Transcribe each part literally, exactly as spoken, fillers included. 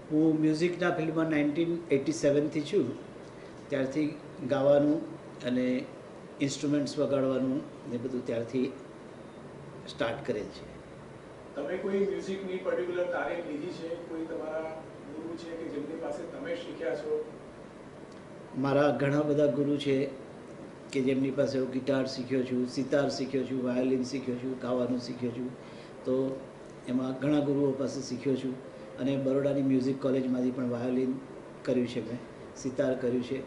હું મ્યુઝિકના ફિલ્ડમાં nineteen eighty સેવનથી છું. ત્યારથી ગાવાનું અને ઇન્સ્ટ્રુમેન્ટ્સ વગાડવાનું ને બધું ત્યારથી સ્ટાર્ટ કરેલ છે. તમે કોઈ મ્યુઝિકની પર્ટિક્યુલર તાલીમ લીધી છે? કોઈ તમારા ગુરુ છે કે જેમની પાસે તમે શીખ્યા છો? મારા ઘણા બધા ગુરુ છે કે જેમની પાસે હું ગિટાર શીખ્યો છું, સિતાર શીખ્યો છું, વાયોલિન શીખ્યો છું, ગાવાનું શીખ્યો છું. તો એમાં ઘણા ગુરુઓ પાસે શીખ્યો છું. અને બરોડાની મ્યુઝિક કોલેજમાંથી પણ વાયોલિન કર્યું છે, મેં સિતાર કર્યું છે.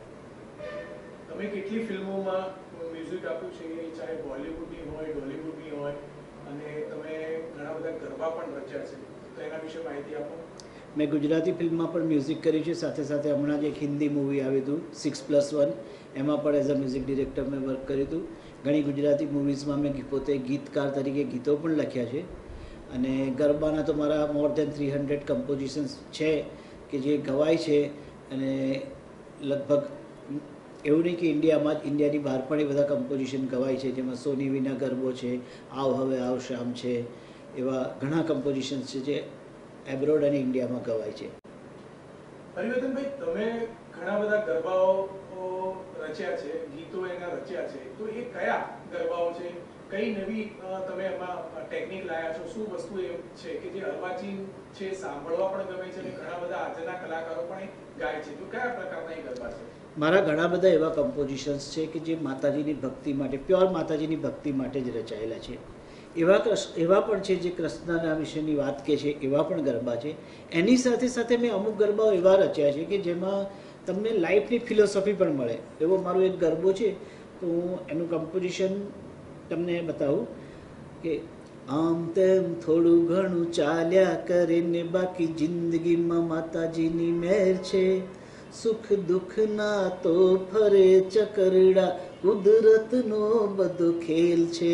તમે કેટલી ફિલ્મોમાં મ્યુઝિક આપ્યું છે, ચાહે બોલિવૂડની હોય, ડોલિવૂડની હોય, અને તમે ઘણા બધા ગરબા પણ રચ્યા છે, તો એના વિશે માહિતી આપો. મેં ગુજરાતી ફિલ્મમાં પણ મ્યુઝિક કર્યું છે. સાથે સાથે હમણાં જ એક હિન્દી મૂવી આવ્યું હતું સિક્સ પ્લસ વન, એમાં પણ એઝ અ મ્યુઝિક ડિરેક્ટર મેં વર્ક કર્યું હતું. ઘણી ગુજરાતી મૂવીઝમાં મેં પોતે ગીતકાર તરીકે ગીતો પણ લખ્યા છે. અને ગરબાના તો મારા મોર દેન થ્રી હંડ્રેડ કમ્પોઝિશન્સ છે કે જે ગવાય છે. અને લગભગ એવું નહીં કે ઇન્ડિયામાં જ, ઇન્ડિયાની બહાર પણ એ બધા કમ્પોઝિશન ગવાય છે, જેમાં સોની વિના ગરબો છે, આવ હવે આવ શામ છે, એવા ઘણા કમ્પોઝિશન્સ છે જે એબ્રોડ અને ઇન્ડિયામાં ગવાય છે. પરિવર્તનભાઈ, તમે ઘણા બધા ગરબાઓ રચ્યા છે, ગીતો એના રચ્યા છે, તો એ કયા ગરબાઓ છે? કઈ નવી તમે એમાં ટેકનિક લાયા છો? શું વસ્તુ એ છે કે જે અર્વાચીન છે, સાંભળવા પણ ગમે છે અને ઘણા બધા આજના કલાકારો પણ ગાય છે, તો કયા પ્રકારના એ ગરબા છે? મારા ઘણા બધા એવા કમ્પોઝિશન્સ છે કે જે માતાજીની ભક્તિ માટે, પ્યોર માતાજીની ભક્તિ માટે જ રચાયેલા છે. એવા કૃષ્ણ એવા પણ છે જે કૃષ્ણના વિશેની વાત કે છે, એવા પણ ગરબા છે. એની સાથે સાથે મેં અમુક ગરબાઓ એવા રચ્યા છે કે જેમાં તમને લાઈફની ફિલોસોફી પણ મળે. એવો મારો એક ગરબો છે, તો હું એનું કમ્પોઝિશન તમને બતાવું કે આમ તેમ થોડું ઘણું ચાલ્યા કરે ને બાકી જિંદગીમાં માતાજીની મહેર છે. સુખ દુઃખના તો ફરે ચકરડા, કુદરતનો બધો ખેલ છે.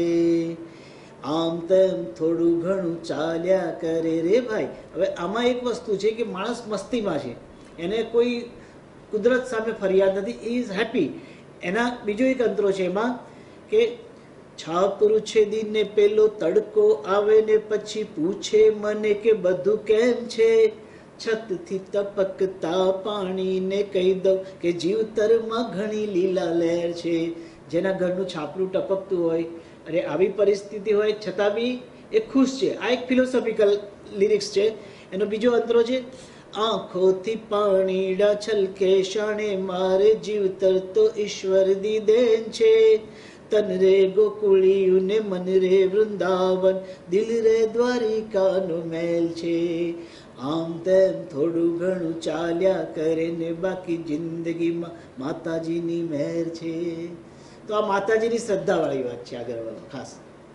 આમ તેમ થોડું ઘણું ચાલ્યા કરે રે ભાઈ. હવે આમાં એક વસ્તુ છે કે માણસ મસ્તીમાં છે, એને કોઈ કુદરત સામે ફરિયાદ નથી, એ ઇઝ હેપી. એના બીજો એક અંતરો છે એમાં કે છાપરુછેદીને પેલો તડકો આવે ને પછી પૂછે મને કે બધું કેમ છે. છતથી ટપકતા પાણીને કહી દઉં કે જીવતરમાં ઘણી લીલા લહેર છે. જેના ઘરનું છાપરું ટપકતું હોય અને આવી પરિસ્થિતિ હોય છતાં બી એ ખુશ છે. આ એક ફિલોસોફિકલ લિરિક્સ છે. એનો બીજો અંતરો છે આંખોથી પાણીડા છલકે શાણે મારે જીવતર તો ઈશ્વર દી દેન છે. તન રે ગોકુળિયું ને મન રે વૃંદાવન, દિલ રે દ્વારિકાનો મહેલ છે. આમ તેમ થોડું ઘણું ચાલ્યા કરે ને બાકી જિંદગીમાં માતાજીની મહેર છે. તો આ માતાજીની શ્રદ્ધાવાળી વાત છે આ ગરબામાં ખાસ.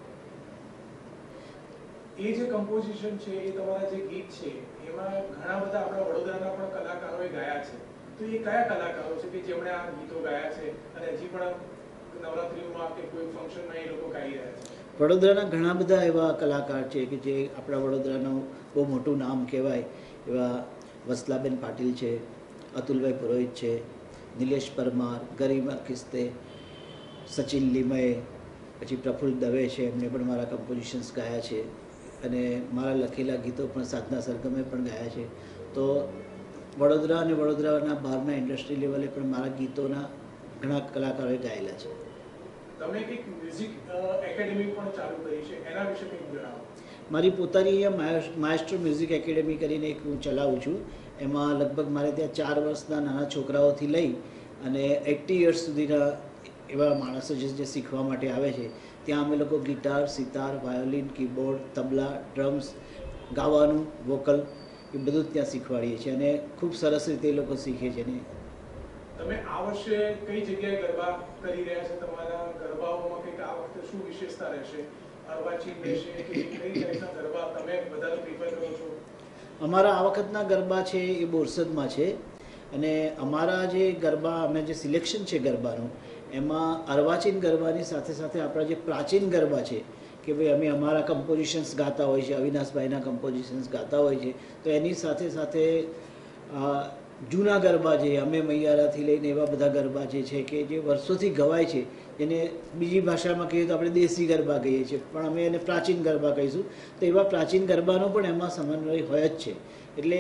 એ જે કમ્પોઝિશન છે, એ તમારા જે ગીત છે, એમાં ઘણા બધા આપણા વડોદરાના પણ કલાકારોએ ગાયા છે. તો એ કયા કલાકારો છે કે જેમણે આ ગીતો ગાયા છે અને હજી પણ નવરાત્રિમાં કે કોઈ ફંક્શનમાં એ લોકો ગાઈ રહ્યા છે? વડોદરાના ઘણા બધા એવા કલાકાર છે કે જે આપણા વડોદરાનું બહુ મોટું નામ કહેવાય એવા વસલાબેન પાટીલ છે, અતુલભાઈ પુરોહિત છે, નિલેશ પરમાર, ગરિમા કિસ્તે, સચિન લીમય, પછી પ્રફુલ્લ દવે છે, એમને પણ મારા કમ્પોઝિશન્સ ગાયા છે. અને મારા લખેલા ગીતો પણ સાધના સરગમે પણ ગાયા છે. તો વડોદરા અને વડોદરાના બહારના ઇન્ડસ્ટ્રી લેવલે પણ મારા ગીતોના ઘણા કલાકારોએ ગાયેલા છે. તમે એક મ્યુઝિક એકેડેમી પણ ચાલુ કરી છે, એના વિશે કંઈક જણાવો. મારી પોતાની અહીંયા માએસ્ટ્રો મ્યુઝિક એકેડેમી કરીને એક હું ચલાવું છું. એમાં લગભગ મારે ત્યાં ચાર વર્ષના નાના છોકરાઓથી લઈ અને એટી યર્સ સુધીના એવા માણસો જે જે શીખવા માટે આવે છે. ત્યાં અમે લોકો guitar, sitar, violin, keyboard, tabla, drums, ગાવાનું, વોકલ એ બધું જ ત્યાં શીખવાડીએ છીએ અને ખૂબ સરસ રીતે એ લોકો શીખે છે. ને તમે આ વર્ષે કઈ જગ્યાએ ગરબા કરી રહ્યા છે? તમારા ગરબાઓમાં કંઈક આ વખતે શું વિશેષતા રહેશે? અર્વાચીન રહેશે કે કઈ ટાઈપના ગરબા તમે વધારે પ્રિફર કરો છો? અમારા આ વખતના ગરબા છે એ બોરસદમાં છે. અને અમારા જે ગરબા, અમે જે સિલેક્શન છે ગરબાનું, એમાં અર્વાચીન ગરબાની સાથે સાથે આપણા જે પ્રાચીન ગરબા છે કે ભાઈ અમે અમારા કમ્પોઝિશન્સ ગાતા હોય છે, અવિનાશભાઈના કમ્પોઝિશન્સ ગાતા હોય છે, તો એની સાથે સાથે જૂના ગરબા છે, અમે મૈયારાથી લઈને એવા બધા ગરબા જે છે કે જે વર્ષોથી ગવાય છે, જેને બીજી ભાષામાં કહીએ તો આપણે દેશી ગરબા કહીએ છીએ, પણ અમે એને પ્રાચીન ગરબા કહીશું. તો એવા પ્રાચીન ગરબાનો પણ એમાં સમન્વય હોય જ છે. એટલે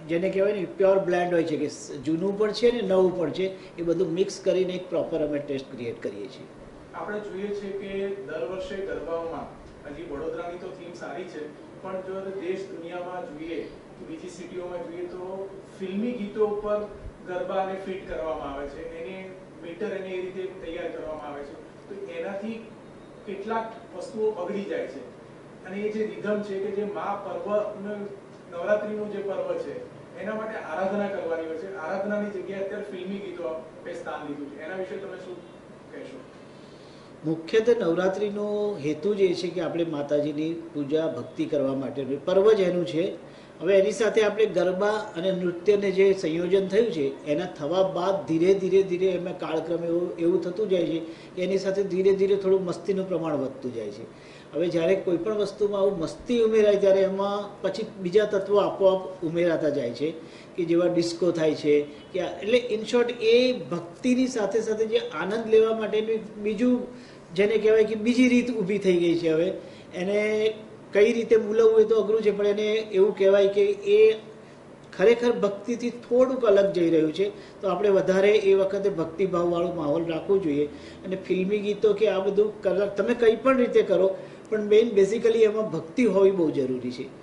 જેને કહેવાય ને પ્યોર બ્લેન્ડ હોય છે કે જૂનું પણ છે ને નવું પણ છે, એ બધું મિક્સ કરીને એક પ્રોપર અમે ટેસ્ટ ક્રિએટ કરીએ છીએ. આપણે જોઈએ છે કે દર વર્ષે ગરબાઓમાં, હજી વડોદરાની તો થીમ સારી છે, પણ જો દેશ દુનિયામાં જોઈએ કે બીજી સિટીઓમાં જોઈએ તો ફિલ્મી ગીતો ઉપર ગરબાને ફિટ કરવામાં આવે છે, એને મીટર એને એ રીતે તૈયાર કરવામાં આવે છે, તો એનાથી કેટલાક વસ્તુઓ બગડી જાય છે. અને એ જે રિધમ છે કે જે મા પર્વ, નવરાત્રીનું જે પર્વ છે એના માટે આરાધના કરવાની હોય છે, આરાધનાની જગ્યાએ અત્યારે ફિલ્મી ગીતો સ્થાન લીધું છે, એના વિશે તમે શું કહેશો? મુખ્યત્વે નવરાત્રિનો હેતુ જ એ છે કે આપણે માતાજીની પૂજા ભક્તિ કરવા માટેનું પર્વ જ એનું છે. હવે એની સાથે આપણે ગરબા અને નૃત્યને જે સંયોજન થયું છે એના થવા બાદ ધીરે ધીરે ધીરે એમાં કાળક્રમે એવું એવું થતું જાય છે કે એની સાથે ધીરે ધીરે થોડું મસ્તીનું પ્રમાણ વધતું જાય છે. હવે જ્યારે કોઈ પણ વસ્તુમાં આવું મસ્તી ઉમેરાય ત્યારે એમાં પછી બીજા તત્વો આપોઆપ ઉમેરાતા જાય છે કે જેવા ડિસ્કો થાય છે કે એટલે ઇન શોર્ટ એ ભક્તિની સાથે સાથે જે આનંદ લેવા માટેનું બીજું જેને કહેવાય કે બીજી રીત ઊભી થઈ ગઈ છે. હવે એને કઈ રીતે મૂલવવું એ તો અઘરું છે, પણ એને એવું કહેવાય કે એ ખરેખર ભક્તિથી થોડુંક અલગ જઈ રહ્યું છે. તો આપણે વધારે એ વખતે ભક્તિભાવવાળો માહોલ રાખવો જોઈએ. અને ફિલ્મી ગીતો કે આ બધું કલા તમે કંઈ પણ રીતે કરો, પણ મેઇન બેઝિકલી એમાં ભક્તિ હોવી બહુ જરૂરી છે.